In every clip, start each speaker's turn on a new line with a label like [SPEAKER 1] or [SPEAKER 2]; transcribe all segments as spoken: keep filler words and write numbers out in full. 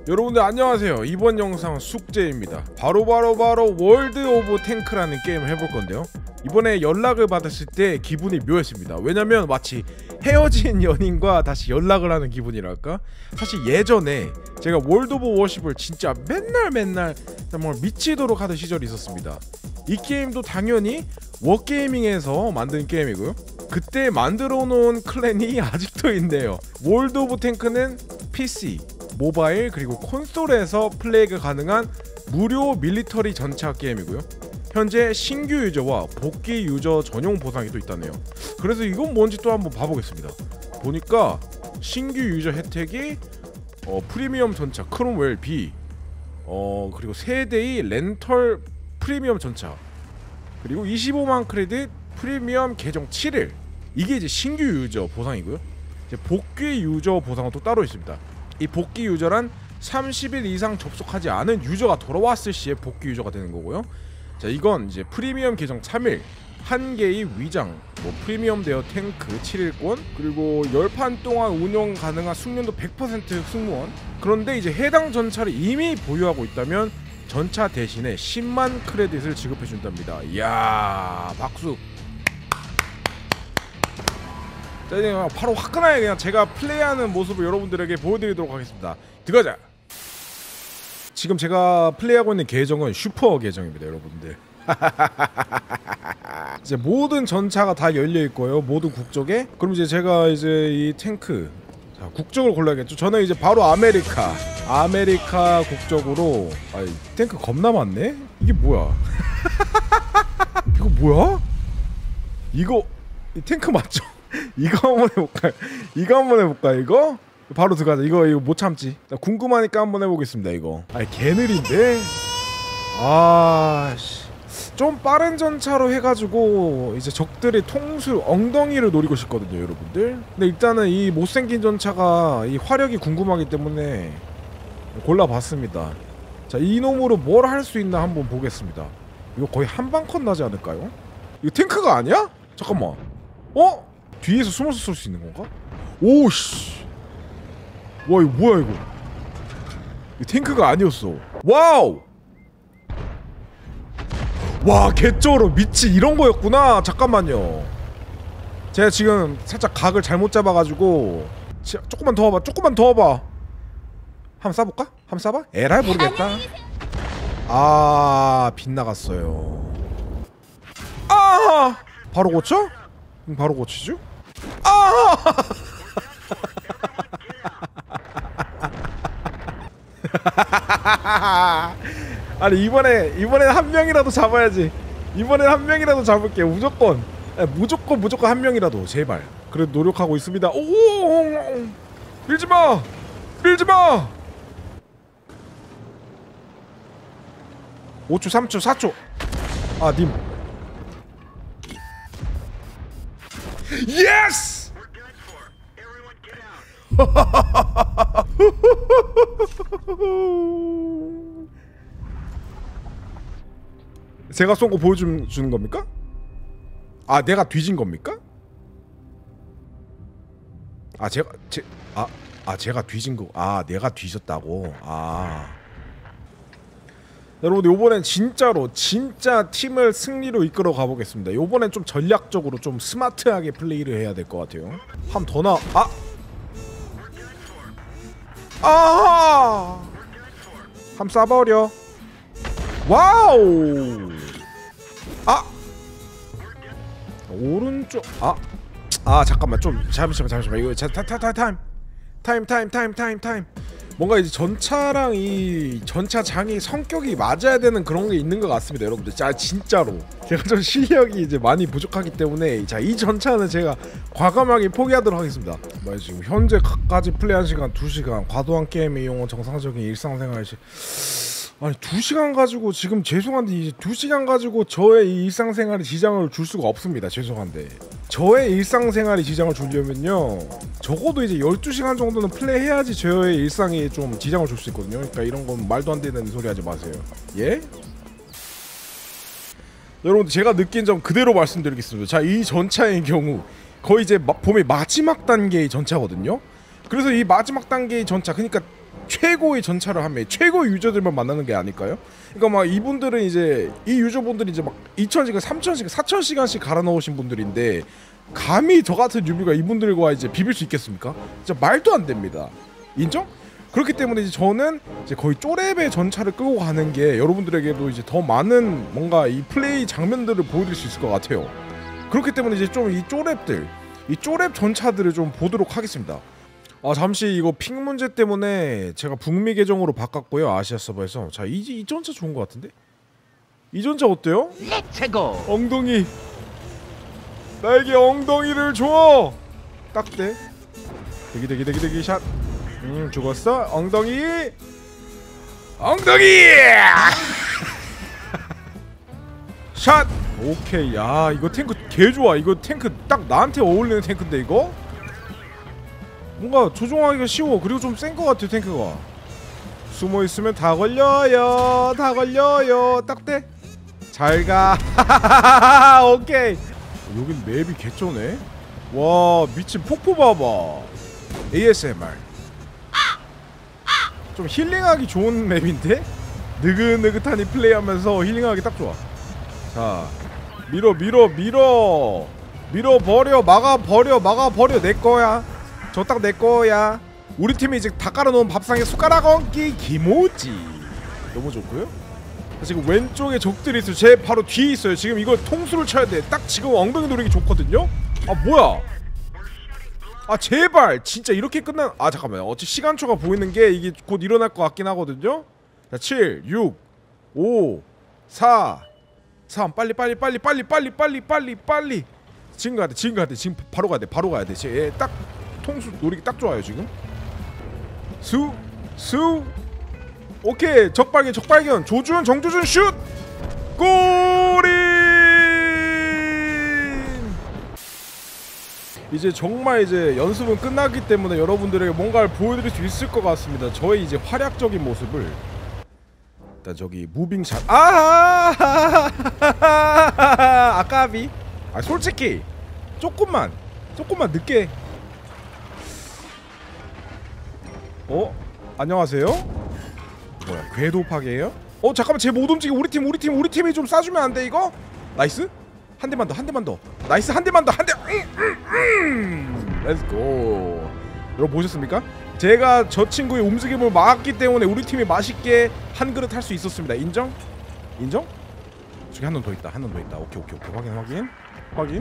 [SPEAKER 1] 여러분들 안녕하세요. 이번 영상은 숙제입니다. 바로바로 바로, 바로 월드 오브 탱크라는 게임을 해볼 건데요. 이번에 연락을 받았을 때 기분이 묘했습니다. 왜냐면 마치 헤어진 연인과 다시 연락을 하는 기분이랄까? 사실 예전에 제가 월드 오브 워십을 진짜 맨날 맨날 정말 미치도록 하던 시절이 있었습니다. 이 게임도 당연히 워게이밍에서 만든 게임이고요. 그때 만들어 놓은 클랜이 아직도 있네요. 월드 오브 탱크는 피씨, 모바일 그리고 콘솔에서 플레이가 가능한 무료 밀리터리 전차 게임이고요. 현재 신규 유저와 복귀 유저 전용 보상이 또 있다네요. 그래서 이건 뭔지 또 한번 봐보겠습니다. 보니까 신규 유저 혜택이 어, 프리미엄 전차 크롬웰 B, 어, 그리고 세 대의 렌털 프리미엄 전차, 그리고 이십오만 크레딧 프리미엄 계정 칠 일. 이게 이제 신규 유저 보상이고요. 이제 복귀 유저 보상은 또 따로 있습니다. 이 복귀 유저란 삼십 일 이상 접속하지 않은 유저가 돌아왔을 시에 복귀 유저가 되는 거고요. 자, 이건 이제 프리미엄 계정 삼 일, 한 개의 위장, 뭐 프리미엄 대여 탱크 칠 일권, 그리고 십 판 동안 운영 가능한 숙련도 백 퍼센트 승무원. 그런데 이제 해당 전차를 이미 보유하고 있다면 전차 대신에 십만 크레딧을 지급해 준답니다. 이야, 박수. 자, 이제 바로 화끈하게 그냥 제가 플레이하는 모습을 여러분들에게 보여드리도록 하겠습니다. 들어가자. 지금 제가 플레이하고 있는 계정은 슈퍼 계정입니다, 여러분들. 이제 모든 전차가 다 열려 있고요, 모든 국적에. 그럼 이제 제가 이제 이 탱크, 자, 국적을 골라야겠죠. 저는 이제 바로 아메리카, 아메리카 국적으로. 아, 탱크 겁나 많네. 이게 뭐야? 이거 뭐야? 이거 이 탱크 맞죠? 이거 한번 해볼까요? 이거 한번 해볼까요? 이거? 바로 들어가자. 이거 이거 못 참지. 자, 궁금하니까 한번 해보겠습니다. 이거. 아니, 개느린데? 아씨, 좀 빠른 전차로 해가지고 이제 적들의 통수 엉덩이를 노리고 싶거든요, 여러분들. 근데 일단은 이 못생긴 전차가 이 화력이 궁금하기 때문에 골라봤습니다. 자, 이놈으로 뭘 할 수 있나 한번 보겠습니다. 이거 거의 한방컷 나지 않을까요? 이거 탱크가 아니야? 잠깐만. 어? 뒤에서 숨어서 쏠 수 있는 건가? 오씨. 와, 이거 뭐야 이거? 이 탱크가 아니었어. 와우. 와, 개쩔어. 미치, 이런 거였구나. 잠깐만요. 제가 지금 살짝 각을 잘못 잡아가지고. 지, 조금만 더 와봐. 조금만 더 와봐. 한번 쏴볼까? 한번 쏴봐? 에라이 모르겠다. 아, 빗나갔어요. 아, 바로 고쳐? 바로 고치죠? 아! 아니, 이번에 이번엔 한 명이라도 잡아야지. 이번엔 한 명이라도 잡을게. 무조건. 아니, 무조건 무조건 한 명이라도 제발. 그래도 노력하고 있습니다. 오! 밀지 마. 밀지 마. 오 초, 삼 초, 사 초. 아, 님. 예스! 제가 쏜 거 보여주는 겁니까? 아, 내가 뒤진 겁니까? 아, 제가 제 아, 아 제가 뒤진 거. 아, 내가 뒤졌다고. 아. 여러분들, 요번엔 진짜로 진짜 팀을 승리로 이끌어 가보겠습니다. 요번엔 좀 전략적으로 좀 스마트하게 플레이를 해야 될 것 같아요. 한 더 나. 아! 아! 함 쏴버려. 와우! 아! 오른쪽. 아! 아, 잠깐만. 좀 잠시만 잠시만. 이거 자, 타, 타, 타, 타임. 타임 타임 타임 타임 타임. 뭔가 이제 전차랑 이 전차장이 성격이 맞아야 되는 그런 게 있는 것 같습니다, 여러분들. 자, 진짜로 제가 좀 실력이 이제 많이 부족하기 때문에, 자, 이 전차는 제가 과감하게 포기하도록 하겠습니다. 뭐 지금 현재까지 플레이한 시간 두 시간, 과도한 게임의 이용은 정상적인 일상생활 시. 아니, 두 시간 가지고 지금 죄송한데 이제 두 시간 가지고 저의 이 일상생활에 지장을 줄 수가 없습니다. 죄송한데 저의 일상생활에 지장을 주려면요, 적어도 이제 열두 시간 정도는 플레이해야지 저의 일상에 좀 지장을 줄 수 있거든요. 그러니까 이런 건 말도 안 되는 소리 하지 마세요. 예? 여러분들, 제가 느낀 점 그대로 말씀드리겠습니다. 자, 이 전차의 경우 거의 이제 마, 봄의 마지막 단계의 전차거든요. 그래서 이 마지막 단계의 전차, 그러니까 최고의 전차를 하면 최고의 유저들만 만나는 게 아닐까요? 그러니까 막 이분들은 이제 이 유저분들이 이제 막 이천 시간, 삼천 시간, 사천 시간씩 갈아 넣으신 분들인데 감히 저 같은 유비가 이분들과 이제 비빌 수 있겠습니까? 진짜 말도 안 됩니다. 인정? 그렇기 때문에 이제 저는 이제 거의 쪼렙의 전차를 끌고 가는 게 여러분들에게도 이제 더 많은 뭔가 이 플레이 장면들을 보여드릴 수 있을 것 같아요. 그렇기 때문에 이제 좀 이 쪼렙들, 이 쪼렙 전차들을 좀 보도록 하겠습니다. 아 잠시 이거 핑 문제 때문에 제가 북미 계정으로 바꿨고요. 아시아 서버에서. 자, 이, 이 전차 좋은 것 같은데? 이 전차 어때요?
[SPEAKER 2] 최고.
[SPEAKER 1] 엉덩이. 나에게 엉덩이를 줘. 딱대. 대기 대기 대기 대기 샷. 음 죽었어. 엉덩이. 엉덩이. 샷. 오케이. 야 이거 탱크 개 좋아. 이거 탱크 딱 나한테 어울리는 탱크인데 이거? 뭔가 조종하기가 쉬워. 그리고 좀 센 것 같아 탱크가. 숨어 있으면 다 걸려요. 다 걸려요. 딱대. 잘 가. 오케이. 여긴 맵이 개쩌네. 와 미친 폭포 봐봐. 에이에스엠알. 좀 힐링하기 좋은 맵인데? 느긋느긋하니 플레이하면서 힐링하기 딱 좋아. 자 밀어 밀어 밀어 밀어버려. 막아버려 막아버려. 내거야. 저 딱 내거야. 우리 팀이 이제 다 깔아놓은 밥상에 숟가락 얹기 기모지. 너무 좋고요. 지금 왼쪽에 적들이 있어요. 제 바로 뒤에 있어요. 지금 이거 통수를 쳐야 돼. 딱 지금 엉덩이 노리기 좋거든요. 아 뭐야. 아 제발 진짜 이렇게 끝나. 아 잠깐만요. 어차피 시간초가 보이는 게 이게 곧 일어날 것 같긴 하거든요. 자 칠, 육, 오, 사, 삼. 빨리 빨리 빨리 빨리 빨리 빨리 빨리 빨리. 지금 가야 돼. 지금 가야 돼. 지금 바로 가야 돼. 바로 가야 돼. 예, 딱 통수 노리기 딱 좋아요 지금. 수, 수. 오케이. 적발견 적발견. 조준 정조준 슛. 골인. 이제 정말 이제 연습은 끝났기 때문에 여러분들에게 뭔가를 보여드릴 수 있을 것 같습니다. 저의 이제 활약적인 모습을. 일단 저기 무빙샷. 아 아까비. 아 솔직히 조금만 조금만 늦게. 어? 안녕하세요? 뭐야 궤도 파괴예요? 어 잠깐만 쟤 못 움직여. 우리 팀 우리 팀 우리 팀이 좀 쏴주면 안 돼 이거? 나이스? 한 대만 더 한 대만 더. 나이스 한 대만 더 한 대. 렛츠고. 여러분 보셨습니까? 제가 저 친구의 움직임을 막았기 때문에 우리 팀이 맛있게 한 그릇 할 수 있었습니다. 인정? 인정? 저기 한 놈 더 있다. 한 놈 더 있다. 오케이 오케이 오케이. 확인 확인 확인.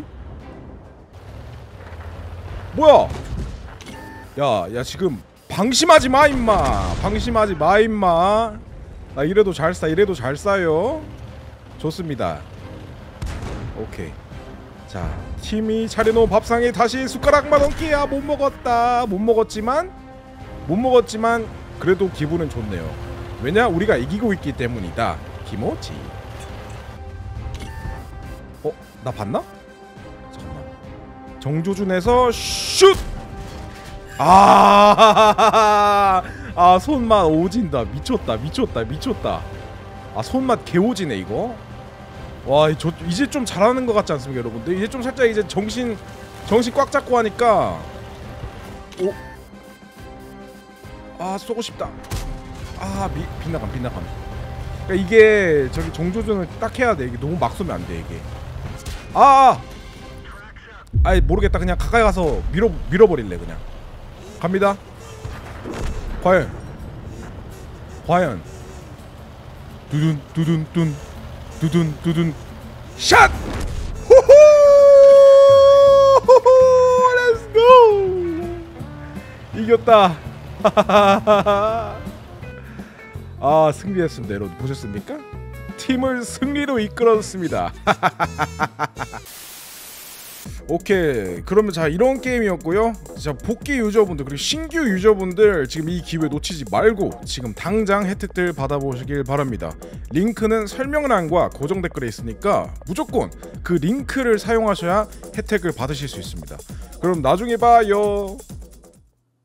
[SPEAKER 1] 뭐야? 야 야 지금 방심하지 마 임마. 방심하지 마 임마. 나 이래도 잘 쏴. 이래도 잘 쏴요. 좋습니다. 오케이. 자 팀이 차려놓은 밥상에 다시 숟가락만 얹기야. 못 먹었다. 못 먹었지만 못 먹었지만 그래도 기분은 좋네요. 왜냐 우리가 이기고 있기 때문이다. 기모지. 어? 나 봤나? 잠깐만. 정조준에서 슛! 아, 아 손맛 오진다. 미쳤다 미쳤다 미쳤다. 아 손맛 개오지네 이거. 와 저, 이제 좀 잘하는 것 같지 않습니까 여러분들? 이제 좀 살짝 이제 정신 정신 꽉 잡고 하니까. 오. 아 쏘고 싶다. 아 미, 빗나감 빗나감. 그러니까 이게 저기 정조준을 딱 해야 돼. 이게 너무 막 쏘면 안 돼 이게. 아, 아이 모르겠다. 그냥 가까이 가서 밀어 밀어버릴래 그냥. 갑니다. 과연 과연 두둔 두둔 둔 두둔 두둔 샷! 후후! 렛츠고! 이겼다. 아 승리했습니다. 여러분 보셨습니까? 팀을 승리로 이끌었습니다. 오케이 그러면 자 이런 게임이었고요. 자 복귀 유저분들 그리고 신규 유저분들 지금 이 기회 놓치지 말고 지금 당장 혜택들 받아보시길 바랍니다. 링크는 설명란과 고정 댓글에 있으니까 무조건 그 링크를 사용하셔야 혜택을 받으실 수 있습니다. 그럼 나중에 봐요.